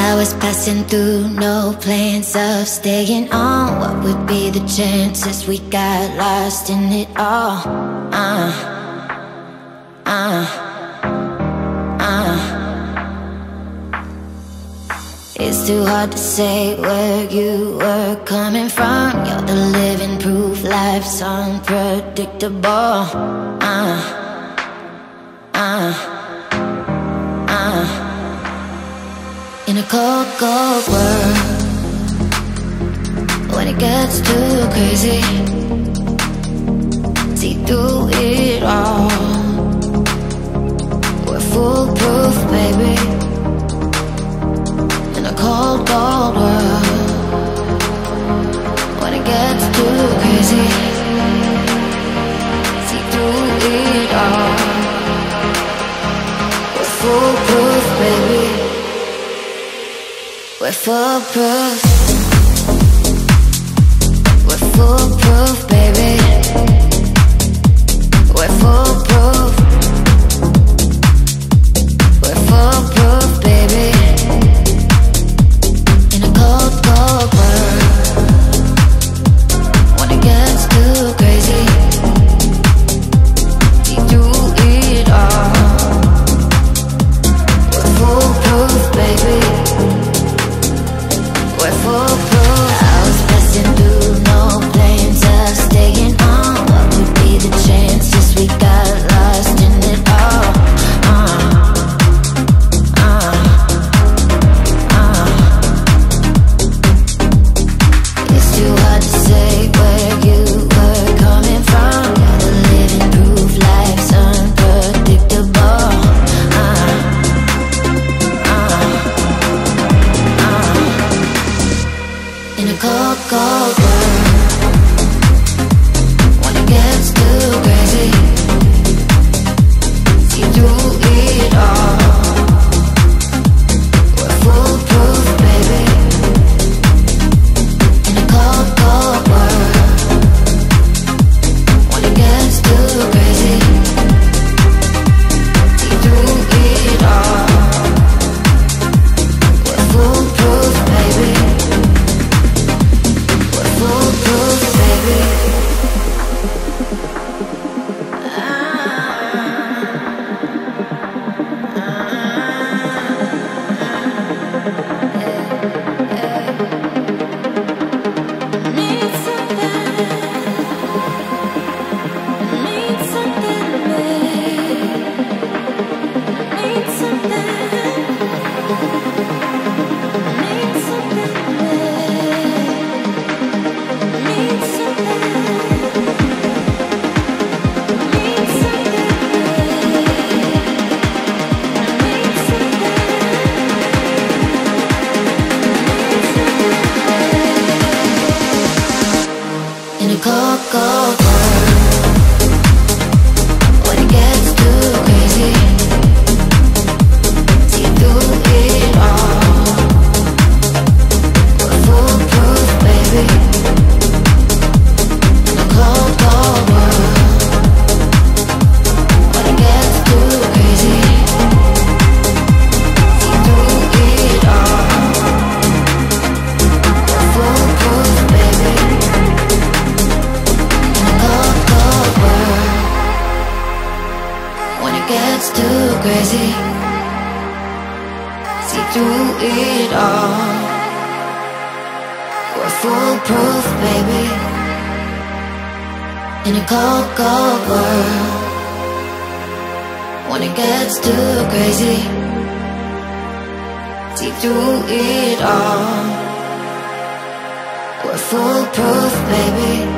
I was passing through, no plans of staying on. What would be the chances we got lost in it all? It's too hard to say where you were coming from. You're the living proof life's unpredictable. In a cold, cold world, when it gets too crazy, see through it all. We're foolproof, baby. In a cold, cold world, when it gets too crazy, see through it all. We're foolproof, baby. We're foolproof. We're foolproof, baby. We're foolproof. We're foolproof, baby. In a cold, cold world, when it gets too crazy, see through it all. We're foolproof, baby. We're foolproof. I was passing through, no plans of staying on. What would be the chances we got lost in it all? It's too hard to say where you were coming from. You're the living proof life's unpredictable. In a cold, cold world, when it gets too crazy, see through it all. We're foolproof, baby. In a cold, cold world, when it gets too crazy, see through it all. We're foolproof, baby. Foolproof, baby. Need something, need something, need something, need something. In a cold, cold world, when it gets too crazy, see through it all. We're foolproof, baby. In a cold, cold world, when it gets too crazy, see through it all. We're foolproof, baby. In a cold, cold world, when it gets too crazy, see through it all. We're foolproof, baby. In a cold, cold world, when it gets too crazy, see through it all. We're foolproof, baby.